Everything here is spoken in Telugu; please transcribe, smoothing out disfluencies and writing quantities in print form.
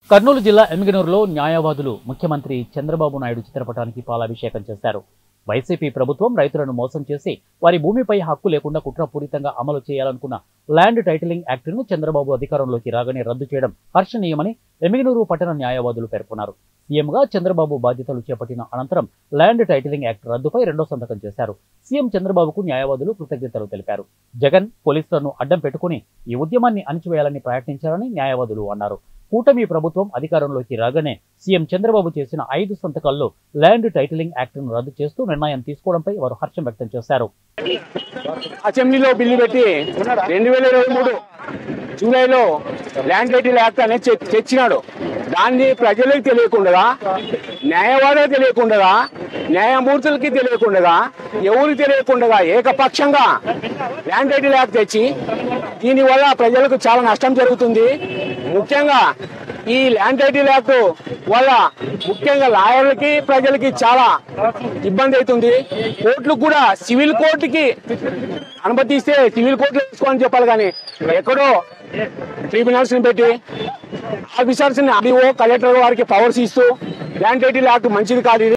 కర్నూలు జిల్లా ఎమ్మిగనూరులో న్యాయవాదులు ముఖ్యమంత్రి చంద్రబాబు నాయుడు చిత్రపటానికి పాలాభిషేకం చేశారు. వైసీపీ ప్రభుత్వం రైతులను మోసం చేసి వారి భూమిపై హక్కు లేకుండా కుట్రపూరితంగా అమలు చేయాలనుకున్న ల్యాండ్ టైటిలింగ్ యాక్ట్ను చంద్రబాబు అధికారంలోకి రాగానే రద్దు చేయడం హర్షణీయమని ఎమ్మిగనూరు పట్టణ న్యాయవాదులు పేర్కొన్నారు. సీఎంగా చంద్రబాబు బాధ్యతలు చేపట్టిన అనంతరం ల్యాండ్ టైటిలింగ్ యాక్ట్ రద్దుపై రెండో సంతకం చేశారు. సీఎం చంద్రబాబుకు న్యాయవాదులు కృతజ్ఞతలు తెలిపారు. జగన్ పోలీసులను అడ్డం పెట్టుకుని ఈ ఉద్యమాన్ని అణచివేయాలని ప్రయత్నించారని న్యాయవాదులు అన్నారు. కూటమి ప్రభుత్వం అధికారంలోకి రాగానే సీఎం చంద్రబాబు చేసిన 5 సంతకాల్లో ల్యాండ్ టైటిలింగ్ యాక్ట్ను రద్దు చేస్తూ నిర్ణయం తీసుకోవడంపై వారు హర్షం వ్యక్తం చేశారు. అసెంబ్లీలో బిల్లు పెట్టి 2023 జూలైలో ల్యాండ్ టైటిల్ యాక్ట్ అనేది తెచ్చినాడు. దాన్ని ప్రజలకు తెలియకుండా, న్యాయవాదులకు తెలియకుండా, న్యాయమూర్తులకి తెలియకుండా, ఎవరికి తెలియకుండా ఏకపక్షంగా ల్యాండ్ టైటిల్ యాక్ట్ తెచ్చి దీనివల్ల ప్రజలకు చాలా నష్టం జరుగుతుంది. ముఖ్యంగా ఈ ల్యాండ్ టైటిల్ యాక్ట్ వల్ల ముఖ్యంగా లాయర్లకి, ప్రజలకి చాలా ఇబ్బంది అవుతుంది. కోర్టులకు కూడా సివిల్ కోర్టుకి అనుమతిస్తే సివిల్ కోర్టులో తీసుకోవాలని చెప్పాలి, కానీ ఎక్కడో ట్రిబ్యునల్స్ ని పెట్టి ఆఫీసర్స్ ని ఆర్డీఓ, కలెక్టర్ వారికి పవర్స్ ఇస్తూ ల్యాండ్ టైటిల్ యాక్ట్ మంచిది కాదు.